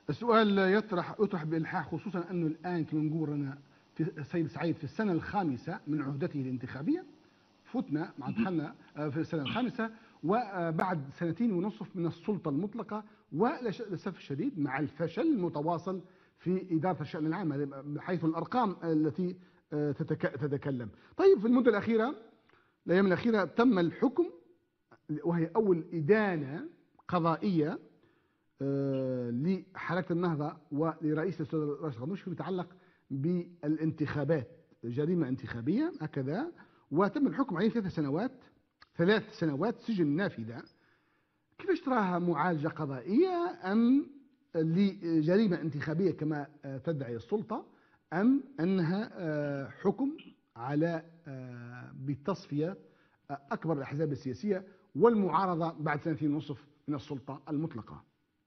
السؤال يطرح بإلحاح، خصوصا أنه الآن كما نقول أنا في السيد سعيد في السنة الخامسة من عهدته الانتخابية. فتنا مع دخلنا في السنة الخامسة، وبعد سنتين ونصف من السلطة المطلقة، وللأسف الشديد مع الفشل المتواصل في إدارة الشأن العام حيث الأرقام التي تتكلم. طيب في المدة الأخيرة، الأيام الأخيرة، تم الحكم، وهي أول إدانة قضائية لحركة النهضة ولرئيس الأستاذ راشد غنوش فيما يتعلق بالانتخابات، جريمة انتخابية هكذا، وتم الحكم عليه 3 سنوات سجن نافذة. كيفاش تراها؟ معالجة قضائية أم لجريمة انتخابية كما تدعي السلطة، أم أنها حكم على بتصفية أكبر الأحزاب السياسية والمعارضة بعد 2 سنين ونصف من السلطة المطلقة؟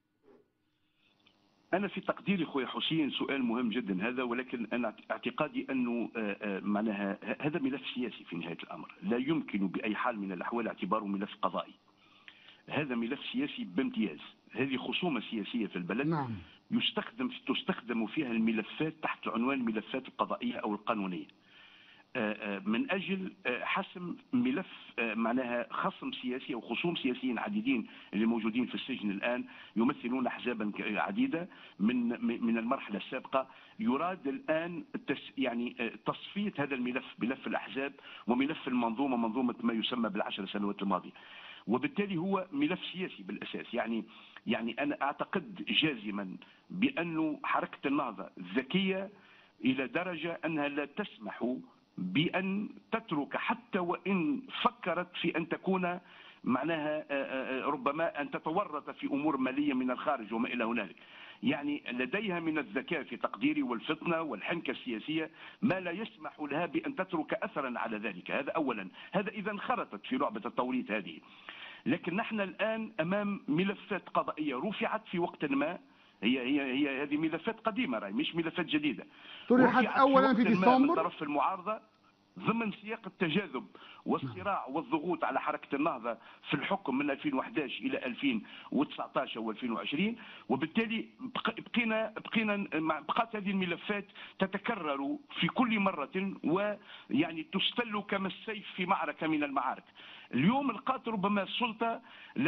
أنا في تقديري خويا حسين سؤال مهم جدا هذا، ولكن أنا اعتقادي أنه معناها هذا ملف سياسي في نهاية الأمر، لا يمكن بأي حال من الأحوال اعتباره ملف قضائي. هذا ملف سياسي بامتياز. هذه خصومة سياسية في البلد. نعم. تستخدم فيها الملفات تحت عنوان الملفات القضائية أو القانونية من أجل حسم ملف معناها خصم سياسي أو خصوم سياسيين عديدين اللي موجودين في السجن الآن، يمثلون أحزابا عديدة من المرحلة السابقة. يراد الآن يعني تصفية هذا الملف، ملف الأحزاب وملف المنظومة، منظومة ما يسمى بالعشر سنوات الماضية، وبالتالي هو ملف سياسي بالأساس. يعني أنا أعتقد جازما بأن حركة النهضة ذكية إلى درجة أنها لا تسمح بأن تترك، حتى وإن فكرت في أن تكون معناها ربما أن تتورط في أمور مالية من الخارج وما إلى هنالك. يعني لديها من الذكاء في تقديري والفطنة والحنكة السياسية ما لا يسمح لها بأن تترك أثرا على ذلك. هذا أولا، هذا إذا انخرطت في لعبة التوريط هذه. لكن نحن الآن أمام ملفات قضائية رفعت في وقت ما، هي هذه ملفات قديمة، راهي مش ملفات جديدة. طرحت أولا في ديسمبر من طرف المعارضة ضمن سياق التجاذب والصراع والضغوط على حركة النهضة في الحكم من 2011 إلى 2019 و2020، وبالتالي بقات هذه الملفات تتكرر في كل مرة، ويعني تستل كما السيف في معركة من المعارك. اليوم لقات ربما السلطة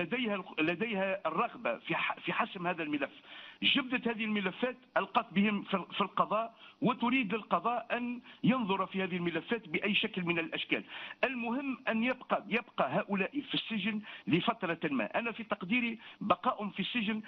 لديها الرغبة في حسم هذا الملف، جبدت هذه الملفات القت بهم في القضاء، وتريد القضاء أن ينظر في هذه الملفات بأي شكل من الأشكال. المهم أن يبقى هؤلاء في السجن لفترة ما. أنا في تقديري بقائهم في السجن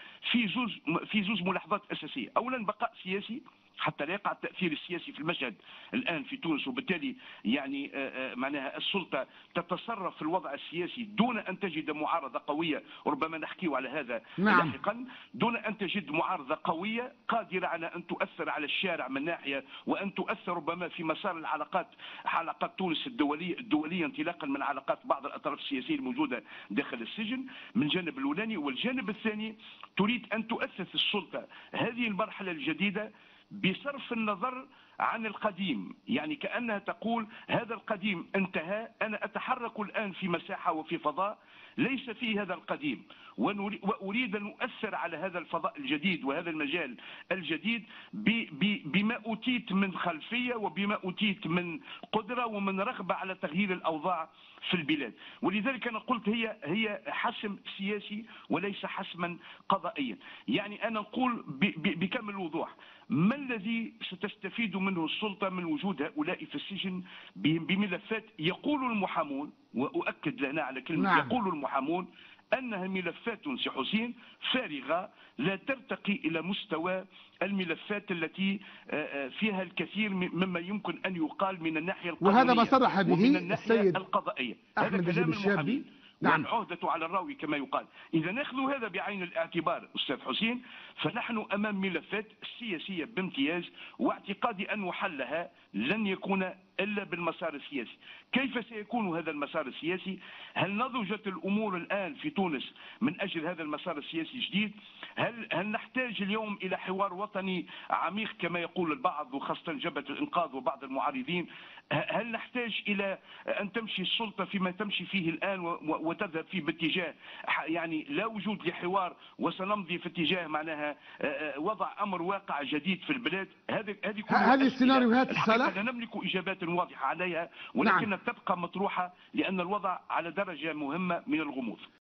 في زوج ملاحظات أساسية. أولا بقاء سياسي حتى لا يقع التأثير السياسي في المشهد الآن في تونس، وبالتالي يعني معناها السلطة تتصرف في الوضع السياسي دون أن تجد معارضة قوية، وربما نحكيه على هذا لاحقا، دون أن تجد معارضة قوية قادرة على أن تؤثر على الشارع من ناحية، وأن تؤثر ربما في مسار حلقات تونس الدولية انطلاقا من علاقات بعض الأطراف السياسية الموجودة داخل السجن من الجانب الأولاني. والجانب الثاني تريد أن تؤسس السلطة هذه المرحلة الجديدة بصرف النظر عن القديم، يعني كأنها تقول هذا القديم انتهى، أنا أتحرك الآن في مساحة وفي فضاء ليس فيه هذا القديم، وأريد أن أؤثر على هذا الفضاء الجديد وهذا المجال الجديد بما أوتيت من خلفية وبما أوتيت من قدرة ومن رغبة على تغيير الأوضاع في البلاد. ولذلك أنا قلت هي حسم سياسي وليس حسما قضائيا. يعني أنا نقول بكامل الوضوح، ما الذي ستستفيد منه السلطة من وجود هؤلاء في السجن بملفات يقول المحامون، وأؤكد لنا على كلمة نعم. يقول المحامون أنها ملفات سي حسين فارغة لا ترتقي إلى مستوى الملفات التي فيها الكثير مما يمكن أن يقال من الناحية القانونية وهذا ما صرح به السيد القضائية. هذا كلام المحامين. نعم. والعهدة على الراوي كما يقال. إذا نأخذ هذا بعين الاعتبار أستاذ حسين، فنحن أمام ملفات سياسية بامتياز، واعتقادي أن حلها لن يكون إلا بالمسار السياسي. كيف سيكون هذا المسار السياسي؟ هل نضجت الأمور الآن في تونس من أجل هذا المسار السياسي الجديد؟ هل نحتاج اليوم إلى حوار وطني عميق كما يقول البعض، وخاصة جبهة الإنقاذ وبعض المعارضين؟ هل نحتاج إلى أن تمشي السلطة فيما تمشي فيه الآن وتذهب فيه باتجاه يعني لا وجود لحوار، وسنمضي في اتجاه معناها معناها وضع امر واقع جديد في البلاد. هذه هذه السيناريوهات صالح لا نملك اجابات واضحه عليها، ولكنها نعم. تبقى مطروحه لان الوضع على درجه مهمه من الغموض.